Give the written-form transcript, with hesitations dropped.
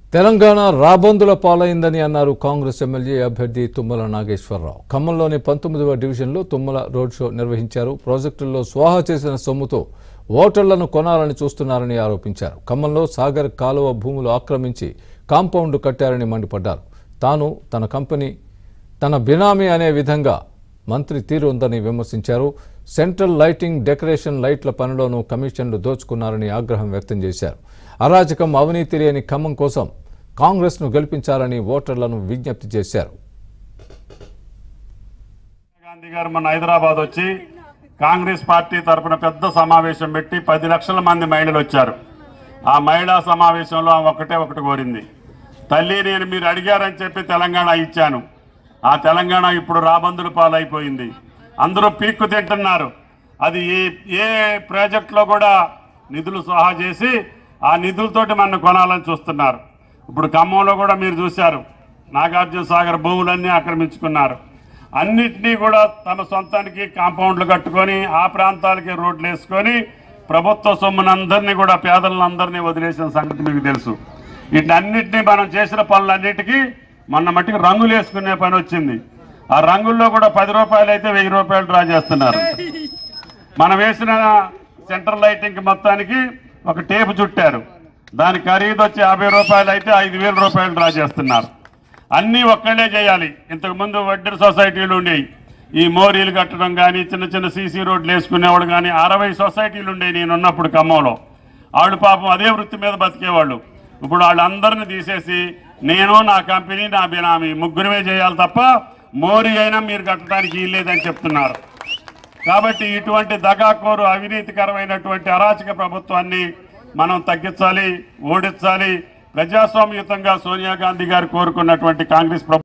తెలంగాణ రాబందుల పాలైందని అన్నారు కాంగ్రెస్ ఎమ్మెల్యే అభ్యర్థి తుమ్మల నాగేశ్వరరావు. ఖమ్మంలోని 19వ డివిజన్లో తుమ్మల రోడ్ షో నిర్వహించారు. ప్రాజెక్టుల్లో స్వాహా చేసిన సొమ్ముతో ఓటర్లను కొనాలని చూస్తున్నారని ఆరోపించారు. ఖమ్మంలో సాగర్ కాలువ భూములు ఆక్రమించి కాంపౌండ్ కట్టారని మండిపడ్డారు. తాను తన కంపెనీ తన బినామీ అనే విధంగా మంత్రి తీరు ఉందని విమర్శించారు. సెంట్రల్ లైటింగ్ డెకరేషన్ లైట్ల పనిలోనూ కమిషన్లు దోచుకున్నారని ఆగ్రహం వ్యక్తం చేశారు. అరాజకం అవినీతి లేని ఖమ్మం కోసం కాంగ్రెస్ను గెలిపించాలని ఓటర్లను విజ్ఞప్తి చేశారు. గాంధీ గారు మన హైదరాబాద్ వచ్చి కాంగ్రెస్ పార్టీ తరఫున పెద్ద సమావేశం పెట్టి 10 లక్షల మంది మహిళలు వచ్చారు. ఆ మహిళా సమావేశంలో ఒకటి కోరింది, తల్లి నేను మీరు అడిగారని చెప్పి తెలంగాణ ఇచ్చాను. ఆ తెలంగాణ ఇప్పుడు రాబందుల పాలైపోయింది. అందరూ పీక్కు తింటున్నారు. అది ఏ ప్రాజెక్టులో కూడా నిధులు సహా చేసి ఆ నిధులతోటి మనం కొనాలని చూస్తున్నారు. ఇప్పుడు ఖమ్మంలో కూడా మీరు చూశారు, నాగార్జున సాగర్ భూములన్నీ ఆక్రమించుకున్నారు. అన్నిటినీ కూడా తమ సొంతానికి కాంపౌండ్లు కట్టుకొని ఆ ప్రాంతాలకి రోడ్లు వేసుకొని ప్రభుత్వ సొమ్మునందరినీ కూడా పేదలందరినీ వదిలేసిన సంగతి మీకు తెలుసు. వీటన్నిటినీ మనం చేసిన పనులన్నిటికీ మొన్న మట్టికి రంగులు వేసుకునే పని వచ్చింది. ఆ రంగుల్లో కూడా 10 రూపాయలు అయితే 1000 రూపాయలు డ్రా చేస్తున్నారు. మనం వేసిన సెంట్రల్ లైటింగ్ మొత్తానికి ఒక టేపు చుట్టారు. దాని ఖరీదు వచ్చి 50 రూపాయలు అయితే 5000 రూపాయలు డ్రా చేస్తున్నారు. అన్నీ ఒక్కళ్ళే చేయాలి. ఇంతకుముందు వడ్డీ సొసైటీలు ఉండేవి. ఈ మోరీలు కట్టడం కానీ చిన్న చిన్న సీసీ రోడ్లు వేసుకునేవాడు కానీ 60 సొసైటీలు ఉండేవి నేనున్నప్పుడు ఖమ్మంలో. వాళ్ళు పాపం అదే వృత్తి మీద బతికేవాళ్ళు. ఇప్పుడు వాళ్ళందరినీ తీసేసి నేను నా కంపెనీ నా బినామీ ముగ్గురమే చేయాలి తప్ప మోరీ అయినా మీరు కట్టడానికి వీల్లేదని చెప్తున్నారు. కాబట్టి ఇటువంటి దగాకోరు అవినీతికరమైనటువంటి అరాచక ప్రభుత్వాన్ని మనం తగ్గించాలి, ఓడించాలి. ప్రజాస్వామ్యయుతంగా సోనియా గాంధీ గారు కోరుకున్నటువంటి కాంగ్రెస్